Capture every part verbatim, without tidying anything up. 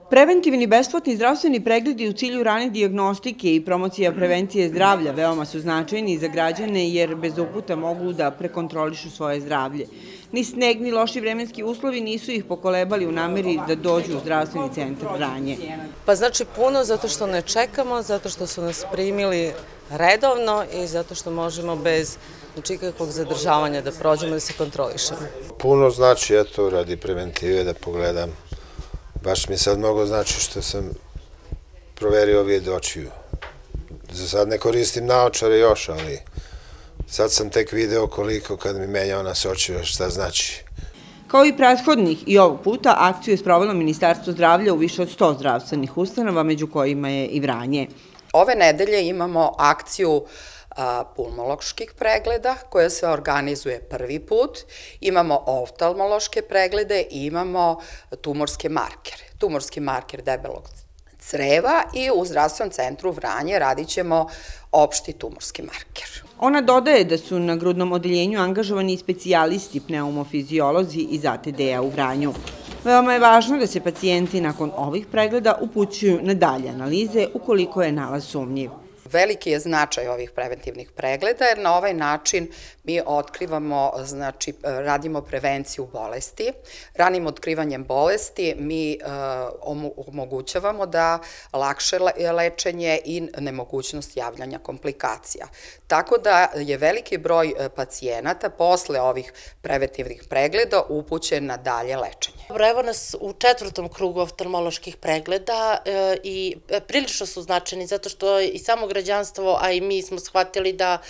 Preventivni besplatni zdravstveni pregledi u cilju rane dijagnostike i promocija prevencije zdravlja veoma su značajni za građane jer bez uputa mogu da prekontrolišu svoje zdravlje. Ni sneg ni loši vremenski uslovi nisu ih pokolebali u nameri da dođu u zdravstveni centar Vranje. Pa znači puno zato što ne čekamo, zato što su nas primili redovno i zato što možemo bez nikakvog zadržavanja da prođemo da se kontrolišemo. Puno znači, eto, radi preventive da pogledam. Baš mi sad mnogo znači što sam proverio vid očiju. Za sad ne koristim naočare još, ali sad sam tek video koliko kad mi menja ona s očiju šta znači. Kao i prethodnih i ovog puta akciju je sprovelo Ministarstvo zdravlja u više od sto zdravstvenih ustanova, među kojima je i Vranje. Ove nedelje imamo akciju pulmoloških pregleda koja se organizuje prvi put, imamo oftalmološke preglede i imamo tumorske markere. Tumorski marker debelog creva i u zdravstvenom centru Vranje radit ćemo opšti tumorski marker. Ona dodaje da su na grudnom odeljenju angažovani i specijalisti, pneumofiziolozi iz A T D-a u Vranju. Veoma je važno da se pacijenti nakon ovih pregleda upućuju na dalje analize ukoliko je nalaz sumnjiv. Veliki je značaj ovih preventivnih pregleda jer na ovaj način mi otkrivamo, znači radimo prevenciju bolesti. Ranim otkrivanjem bolesti mi omogućavamo da lakše lečenje i nemogućnost javljanja komplikacija. Tako da je veliki broj pacijenata posle ovih preventivnih pregleda upućen na dalje lečenje. Evo nas u četvrtom krugu oftalmoloških pregleda i prilično su značajni zato što i samo građanstvo, a i mi smo shvatili da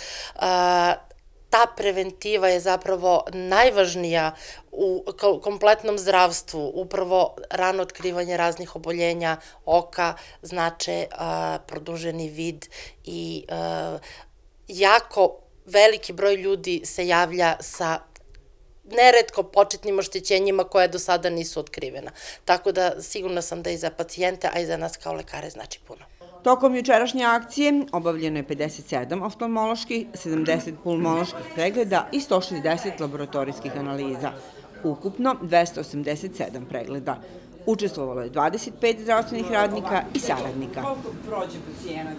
ta preventiva je zapravo najvažnija u kompletnom zdravstvu. Upravo rano otkrivanje raznih oboljenja oka znače produženi vid i jako veliki broj ljudi se javlja sa neretko početnim oštećenjima koje do sada nisu otkrivena. Tako da sigurna sam da i za pacijente, a i za nas kao lekare znači puno. Tokom jučerašnje akcije obavljeno je pedeset sedam oftalmoloških, sedamdeset pulmoloških pregleda i sto šezdeset laboratorijskih analiza. Ukupno dvesta osamdeset sedam pregleda. Učestvovalo je dvadeset pet zdravstvenih radnika i saradnika.